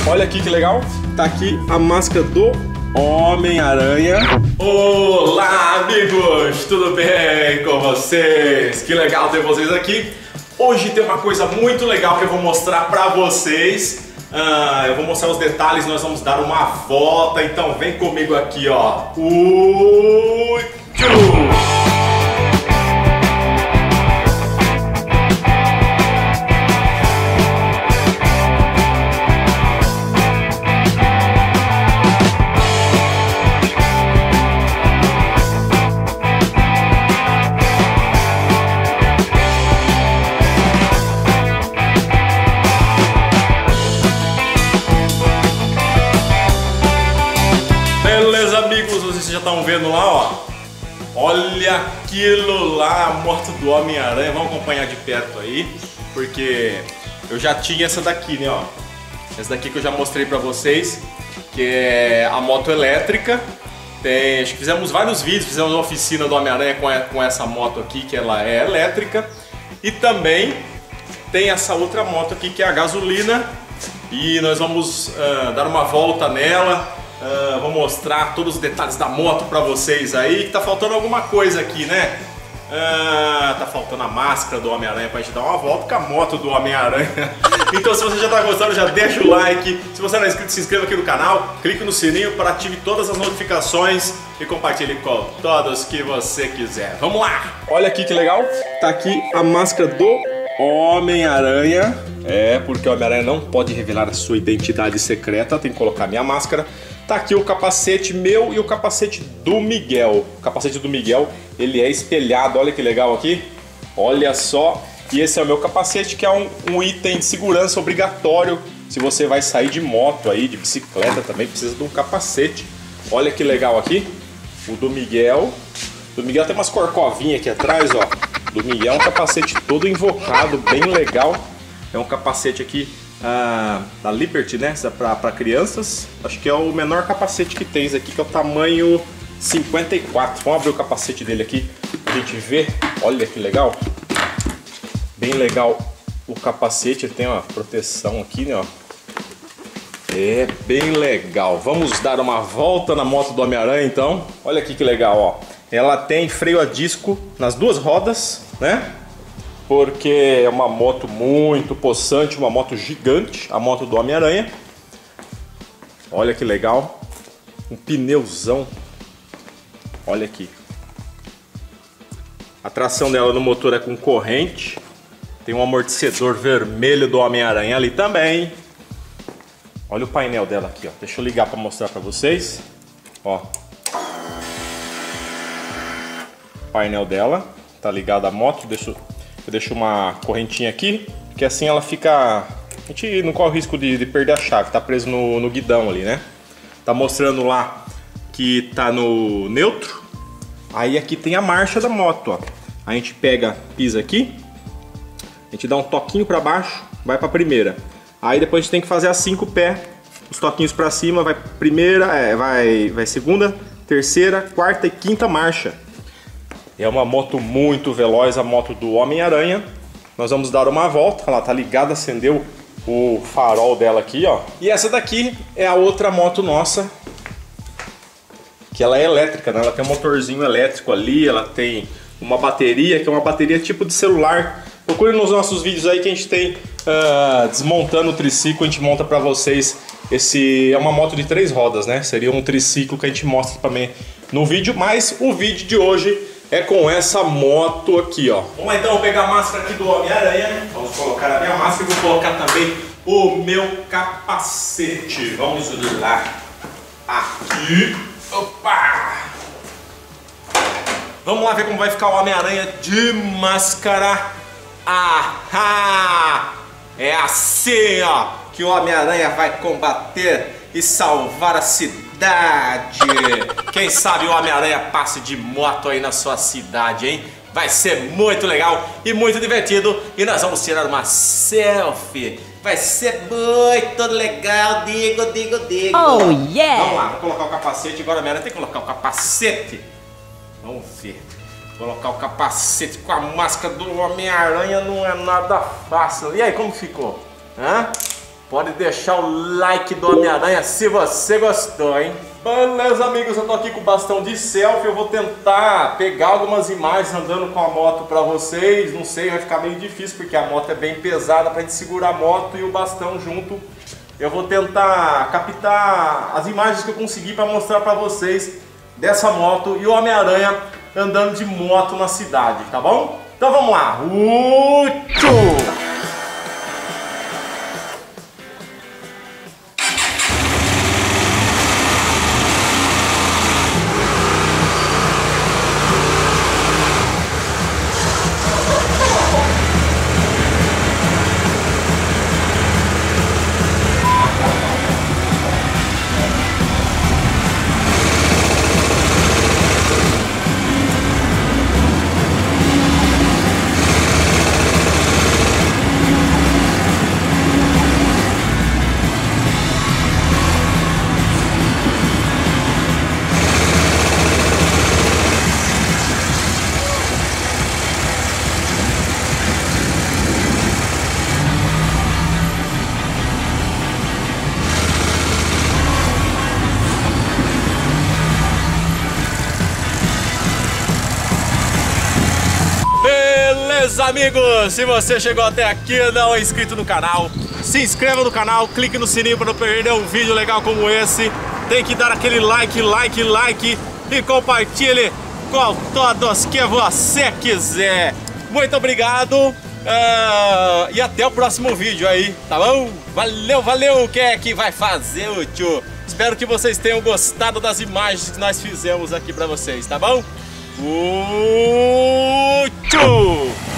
Olha aqui que legal. Tá aqui a máscara do Homem-Aranha. Olá, amigos! Tudo bem com vocês? Que legal ter vocês aqui. Hoje tem uma coisa muito legal que eu vou mostrar pra vocês. Eu vou mostrar os detalhes, nós vamos dar uma volta. Então vem comigo aqui, ó. Beleza, amigos, vocês já estão vendo lá, ó. Olha aquilo lá, a moto do Homem-Aranha. Vamos acompanhar de perto aí, porque eu já tinha essa daqui, né, ó. Essa daqui que eu já mostrei pra vocês, que é a moto elétrica. Acho que fizemos vários vídeos, fizemos uma oficina do Homem-Aranha com essa moto aqui, que ela é elétrica. E também tem essa outra moto aqui, que é a gasolina. E nós vamos dar uma volta nela. Vou mostrar todos os detalhes da moto pra vocês aí. Que tá faltando alguma coisa aqui, né? Tá faltando a máscara do Homem-Aranha pra gente dar uma volta com a moto do Homem-Aranha. Então se você já tá gostando, já deixa o like. Se você não é inscrito, se inscreva aqui no canal. Clique no sininho para ative todas as notificações. E compartilhe com todos que você quiser. Vamos lá! Olha aqui que legal. Tá aqui a máscara do Homem-Aranha. Porque o Homem-Aranha não pode revelar a sua identidade secreta. Tem que colocar minha máscara. Tá aqui o capacete meu e o capacete do Miguel. O capacete do Miguel, ele é espelhado, olha que legal aqui. Olha só. E esse é o meu capacete, que é um item de segurança obrigatório. Se você vai sair de moto aí, de bicicleta também, precisa de um capacete. Olha que legal aqui. O do Miguel. Do Miguel tem umas corcovinhas aqui atrás, ó. Do Miguel é um capacete todo invocado, bem legal. É um capacete aqui da Liberty, né? Para crianças. Acho que é o menor capacete que tem aqui, que é o tamanho 54. Vamos abrir o capacete dele aqui pra gente ver. Olha que legal. Bem legal o capacete, ele tem uma proteção aqui, né? Ó. É bem legal. Vamos dar uma volta na moto do Homem-Aranha então. Olha aqui que legal, ó. Ela tem freio a disco nas duas rodas, né? Porque é uma moto muito possante, uma moto gigante, a moto do Homem-Aranha. Olha que legal. Um pneuzão. Olha aqui. A tração dela no motor é com corrente. Tem um amortecedor vermelho do Homem-Aranha ali também. Olha o painel dela aqui, ó. Deixa eu ligar para mostrar para vocês. Ó. O painel dela. Tá ligado à moto. Eu deixo uma correntinha aqui, que assim ela fica... A gente não corre o risco de perder a chave, tá preso no guidão ali, né? Tá mostrando lá que tá no neutro. Aí aqui tem a marcha da moto, ó. A gente pisa aqui, a gente dá um toquinho pra baixo, vai pra primeira. Aí depois a gente tem que fazer as 5 pés, os toquinhos pra cima, vai primeira, vai segunda, terceira, quarta e quinta marcha. É uma moto muito veloz, a moto do Homem-Aranha. Nós vamos dar uma volta. Ela tá ligada, acendeu o farol dela aqui, ó. E essa daqui é a outra moto nossa, que ela é elétrica, né? Ela tem um motorzinho elétrico ali, ela tem uma bateria, que é uma bateria tipo de celular. Procure nos nossos vídeos aí que a gente tem desmontando o triciclo, a gente monta pra vocês. Esse é uma moto de 3 rodas, né? Seria um triciclo que a gente mostra também no vídeo, mas o vídeo de hoje é com essa moto aqui, ó. Vamos lá então, vou pegar a máscara aqui do Homem-Aranha. Vamos colocar a minha máscara e vou colocar também o meu capacete. Vamos lá. Aqui. Opa! Vamos lá ver como vai ficar o Homem-Aranha de máscara. Ahá! É assim, ó, que o Homem-Aranha vai combater e salvar a cidade. Quem sabe o Homem-Aranha passe de moto aí na sua cidade, hein? Vai ser muito legal e muito divertido. E nós vamos tirar uma selfie. Vai ser muito legal, digo. Oh, yeah! Vamos lá, vou colocar o capacete. Agora, Homem-Aranha tem que colocar o capacete. Vamos ver. Colocar o capacete com a máscara do Homem-Aranha não é nada fácil. E aí, como ficou? Hã? pode deixar o like do Homem-Aranha se você gostou, hein? Beleza, amigos, eu tô aqui com o bastão de selfie. Eu vou tentar pegar algumas imagens andando com a moto pra vocês. Não sei, vai ficar meio difícil porque a moto é bem pesada pra gente segurar a moto e o bastão junto. Eu vou tentar captar as imagens que eu conseguir pra mostrar pra vocês dessa moto e o Homem-Aranha andando de moto na cidade, tá bom? Então vamos lá! Beleza, amigos, se você chegou até aqui e não é inscrito no canal, se inscreva no canal, clique no sininho para não perder um vídeo legal como esse. Tem que dar aquele like e compartilhe com todos que você quiser. Muito obrigado e até o próximo vídeo aí, tá bom? Valeu, quem é que vai fazer o tio? Espero que vocês tenham gostado das imagens que nós fizemos aqui para vocês, tá bom? Tchau!